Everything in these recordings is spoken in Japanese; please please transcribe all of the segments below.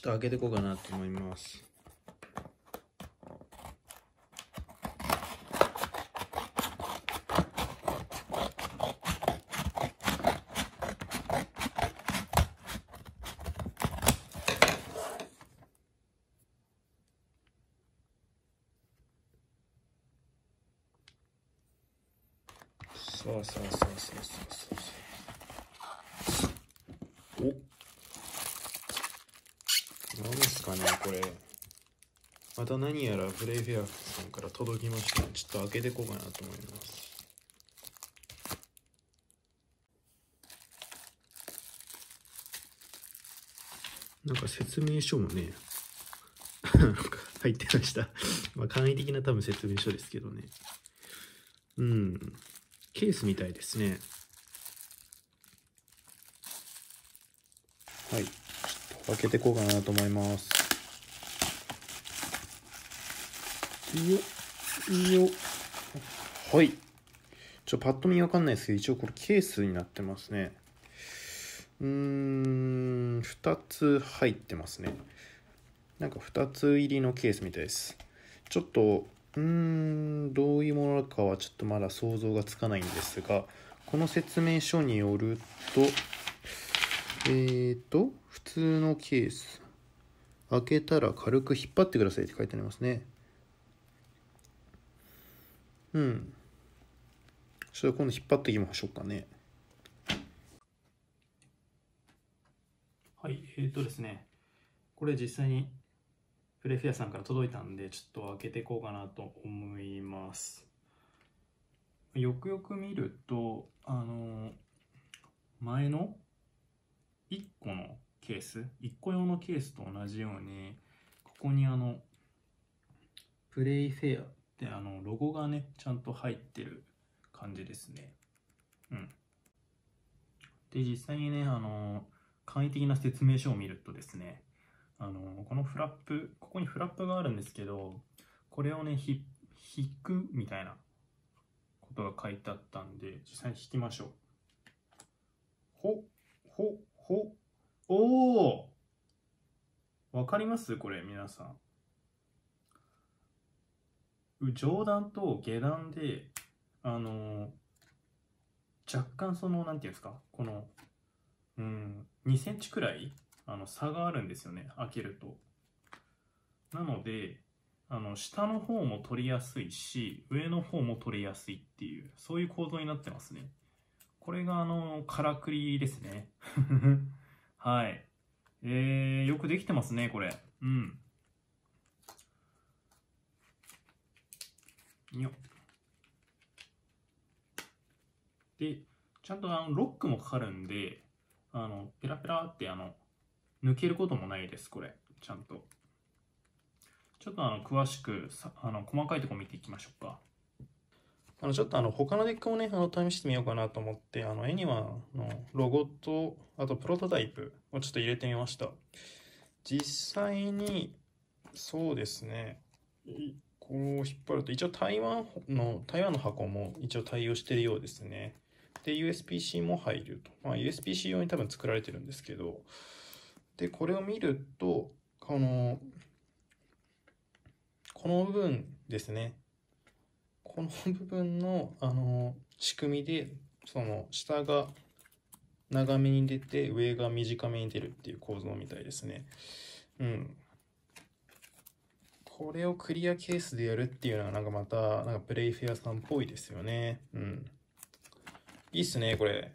と開けていこうかなと思います。そうそうそうそうそう。お、何ですかねこれ。また何やらプレイフェアさんから届きましたね。ちょっと開けていこうかなと思います。なんか説明書もね入ってました。まあ簡易的な多分説明書ですけどね。うん。ケースみたいですね。はい。ちょっと開けていこうかなと思います。いいよ。はい。パッと見わかんないですけど、一応これケースになってますね。2つ入ってますね。なんか2つ入りのケースみたいです。ちょっと、どういうものかはちょっとまだ想像がつかないんですが、この説明書によると、普通のケース。開けたら軽く引っ張ってくださいって書いてありますね。ちょっと今度引っ張っていきましょうかね。はい、ですね、これ実際にプレイフェアさんから届いたんで、ちょっと開けていこうかなと思います。よくよく見ると、前の1個のケース、1個用のケースと同じように、ここにプレイフェアってロゴがね、ちゃんと入ってる感じですね。で、実際にね、簡易的な説明書を見るとですね、このフラップ、ここにフラップがあるんですけど、これをね、引くみたいなことが書いてあったんで、実際に引きましょう。おー、わかりますこれ、皆さん。上段と下段で、若干なんていうんですか、この、2センチくらい、差があるんですよね、開けると。なので、下の方も取りやすいし、上の方も取りやすいっていう、そういう構造になってますね。これがからくりですね。はい。よくできてますね、これ。よっ。で、ちゃんとロックもかかるんで、ペラペラって抜けることもないです、これ。ちゃんと。ちょっと詳しく細かいところ見ていきましょうか。ちょっと他のデッキもね、試してみようかなと思って、エニワのロゴと、あとプロトタイプをちょっと入れてみました。実際に、そうですね、こう引っ張ると、一応台湾の箱も一応対応してるようですね。で、USB-C も入ると。まあ、USB-C 用に多分作られてるんですけど、で、これを見ると、この部分ですね。この部分の、仕組みで、下が長めに出て、上が短めに出るっていう構造みたいですね。これをクリアケースでやるっていうのは、なんかまた、なんかプレイフェアさんっぽいですよね。いいっすね、これ。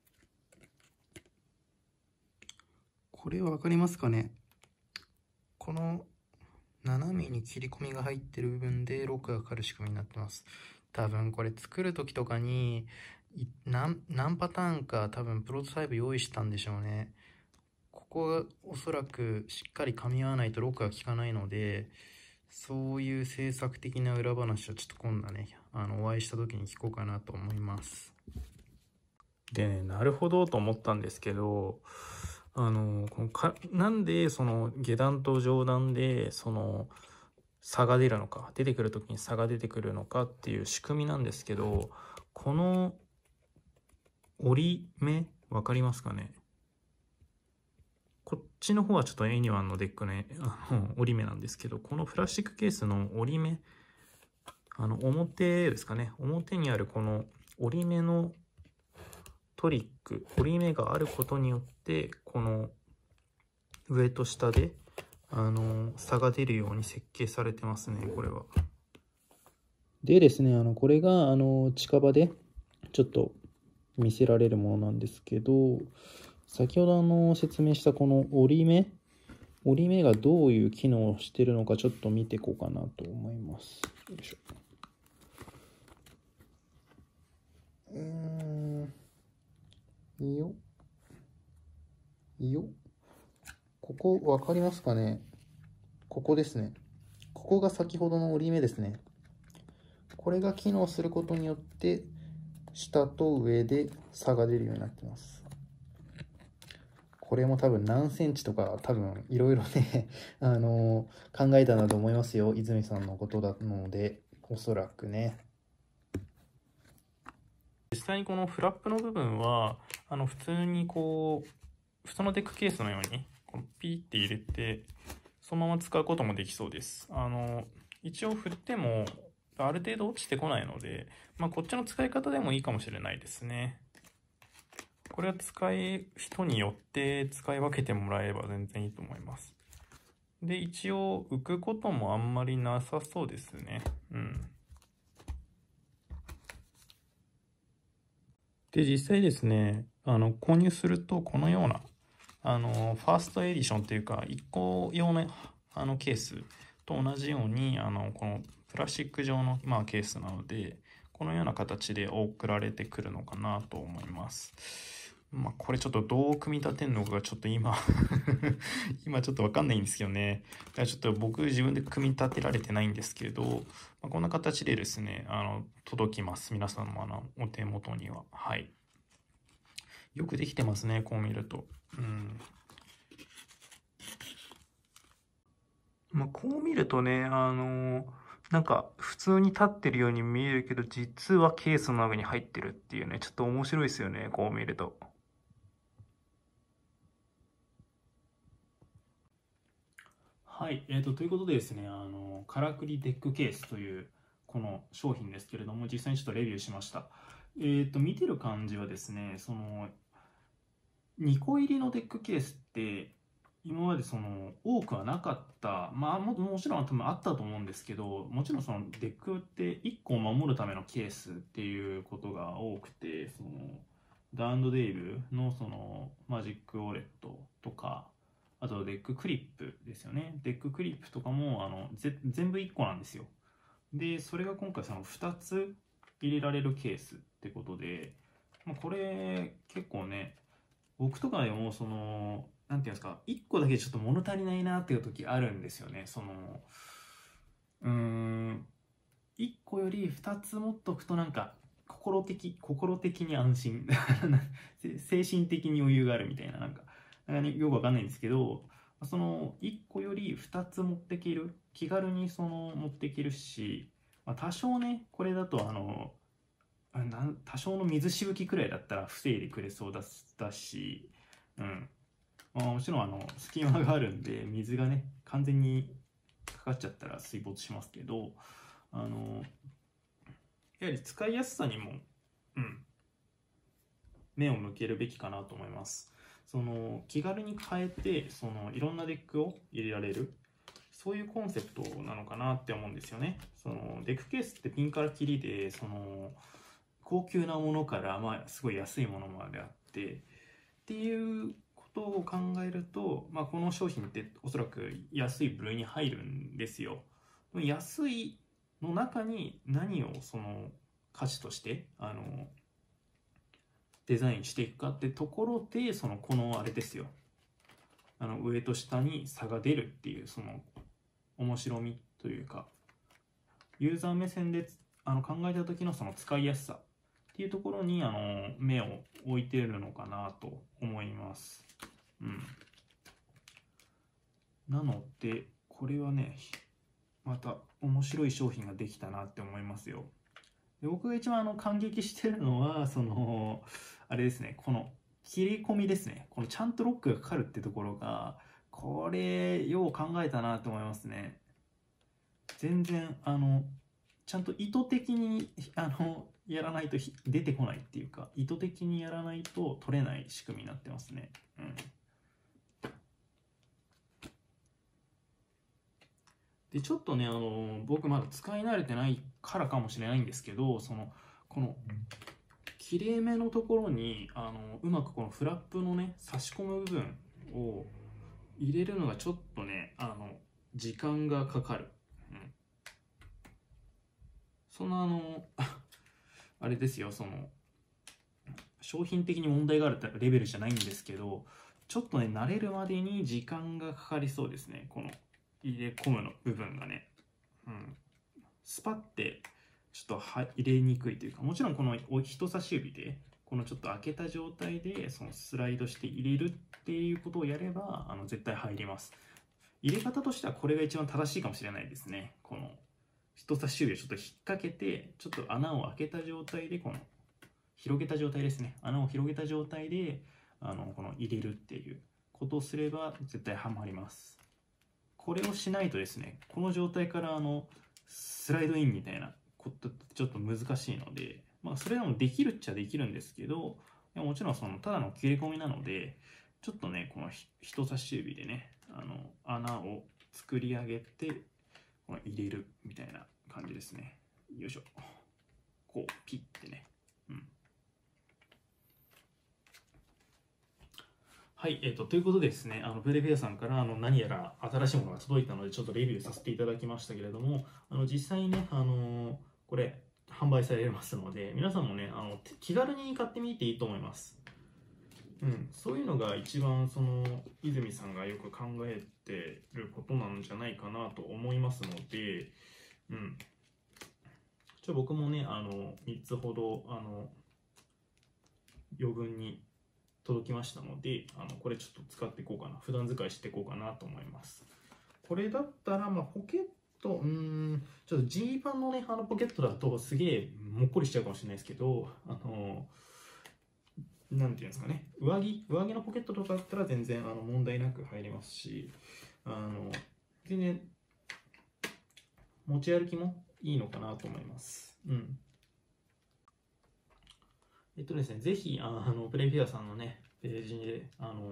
これはわかりますかね？この斜めに切り込みが入ってる部分でロックがかかる仕組みになってます。多分これ作る時とかに何パターンか多分プロトタイプ用意したんでしょうね。ここがおそらくしっかり噛み合わないとロックが効かないので、そういう制作的な裏話をちょっと今度ね、お会いした時に聞こうかなと思います。でね、なるほどと思ったんですけど、なんでその下段と上段で差が出るのか、出てくる時に差が出てくるのかっていう仕組みなんですけど、この折り目わかりますかね？ こっちの方はちょっとエニワンのデックの折り目なんですけど、このプラスチックケースの折り目、表ですかね。表にあるこの折り目のトリック、折り目があることによって、この上と下で、差が出るように設計されてますね、これは。でですね、これが、近場でちょっと見せられるものなんですけど、先ほど説明したこの折り目がどういう機能をしているのかちょっと見ていこうかなと思います。よいしょ。いいよ。いいよ。ここ分かりますかね？ここですね。ここが先ほどの折り目ですね。これが機能することによって下と上で差が出るようになってます。これも多分何センチとか多分いろいろね考えたんだと思いますよ。泉さんのことなので、おそらくね。実際にこのフラップの部分は普通にこう普通のデックケースのようにこうピーって入れてそのまま使うこともできそうです。一応振ってもある程度落ちてこないので、こっちの使い方でもいいかもしれないですね。これは人によって使い分けてもらえれば全然いいと思います。で、一応浮くこともあんまりなさそうですね。で、実際ですね、購入するとこのような、ファーストエディションっていうか、1個用のケースと同じように、このプラスチック状の、ケースなので、このような形で送られてくるのかなと思います。これちょっとどう組み立てるのかがちょっと今今ちょっとわかんないんですけどね。だからちょっと僕自分で組み立てられてないんですけど、こんな形でですね、届きます。皆さんのお手元には。はい。よくできてますね、こう見ると。こう見るとね、なんか普通に立ってるように見えるけど、実はケースの中に入ってるっていうね、ちょっと面白いですよね、こう見ると。はい、ということでですね、からくりデックケースというこの商品ですけれども、実際にちょっとレビューしました。見てる感じはですね、2個入りのデックケースって今まで多くはなかった、もちろん多分あったと思うんですけど、もちろんそのデックって1個を守るためのケースっていうことが多くて、ダンドデイルのマジックウォレットとか、あとデッククリップですよね。デッククリップとかも全部1個なんですよ。で、それが今回2つ入れられるケースってことで、これ結構ね、僕とかでもなんていうんですか、1個だけちょっと物足りないなっていう時あるんですよね。1個より2つ持っとくとなんか心的に安心精神的に余裕があるみたいな、なんかよくわかんないんですけど、1個より2つ持ってける、気軽に持ってけるし、多少ね、これだと多少の水しぶきくらいだったら防いでくれそうだし、もちろん隙間があるんで水がね完全にかかっちゃったら水没しますけど、やはり使いやすさにも、目を向けるべきかなと思います。気軽に変えていろんなデックを入れられる、そういうコンセプトなのかなって思うんですよね。デックケースってピンからキリで高級なものから、すごい安いものまであってっていうことを考えると、この商品っておそらく安い部類に入るんですよ。安いの中に何を価値としてデザインしていくかってところでこのあれですよ、上と下に差が出るっていう面白みというか、ユーザー目線で考えた時の使いやすさっていうところに目を置いているのかなと思います。なのでこれはね、また面白い商品ができたなって思いますよ。で僕が一番感激してるのはあれですね、この切り込みですね。このちゃんとロックがかかるってところが、これ、よう考えたなと思いますね。全然、ちゃんと意図的に、やらないと出てこないっていうか、意図的にやらないと取れない仕組みになってますね。うん。で、ちょっとね、僕まだ使い慣れてないからかもしれないんですけど、この、切れ目のところに、うまくこのフラップのね、差し込む部分を入れるのがちょっとね、時間がかかる。うん。そのあれですよ、商品的に問題があるレベルじゃないんですけど、ちょっとね、慣れるまでに時間がかかりそうですね。この入れ込むの部分がね。うん。スパってちょっと入れにくいというか、もちろんこの人差し指で、このちょっと開けた状態でそのスライドして入れるっていうことをやれば、絶対入ります。入れ方としてはこれが一番正しいかもしれないですね。この人差し指をちょっと引っ掛けて、ちょっと穴を開けた状態で、この広げた状態ですね。穴を広げた状態で、この入れるっていうことをすれば絶対はまります。これをしないとですね、この状態からスライドインみたいなことってちょっと難しいので、まあそれでもできるっちゃできるんですけど、もちろんただの切れ込みなので、ちょっとね、この人差し指でね、穴を作り上げて、この入れるみたいな感じですね。よいしょ。こう、ピッてね。うん。はい、ということでですね、プレフェアさんから何やら新しいものが届いたので、ちょっとレビューさせていただきましたけれども、実際にね、これ、販売されますので、皆さんもね、気軽に買ってみていいと思います。うん、そういうのが一番、泉さんがよく考えてることなんじゃないかなと思いますので、うん。僕もね、3つほど、余分に届きましたので、これちょっと使っていこうかな。普段使いしていこうかなと思います。これだったら、まあ、ポケット、ちょっとジーパンのね、ポケットだとすげえもっこりしちゃうかもしれないですけど、なんていうんですかね、上着のポケットとかだったら全然問題なく入りますし、全然持ち歩きもいいのかなと思います。うん。ですね、ぜひ、プレフィアさんのね、ページで、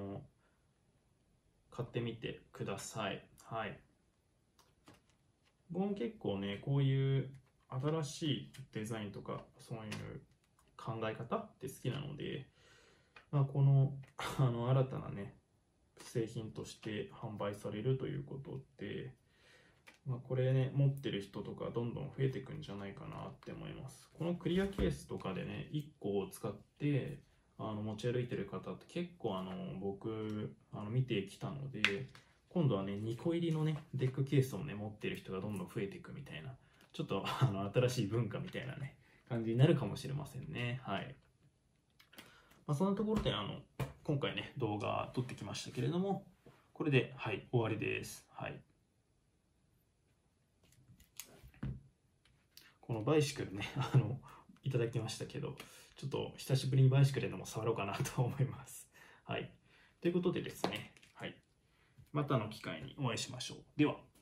買ってみてください。はい。僕も結構ね、こういう新しいデザインとか、そういう考え方って好きなので、まあ、この、新たなね、製品として販売されるということで、まあ、これね、持ってる人とかどんどん増えていくんじゃないかなって思います。このクリアケースとかでね、1個を使って持ち歩いてる方って結構僕見てきたので、今度はね、2個入りのね、デックケースをね、持ってる人がどんどん増えていくみたいな、ちょっと新しい文化みたいなね、感じになるかもしれませんね。はい。まあ、そんなところで今回ね、動画撮ってきましたけれども、これで、はい、終わりです。はい。このバイシクルね、いただきましたけど、ちょっと久しぶりにバイシクルでも触ろうかなと思います。はい。ということでですね、はい。またの機会にお会いしましょう。では。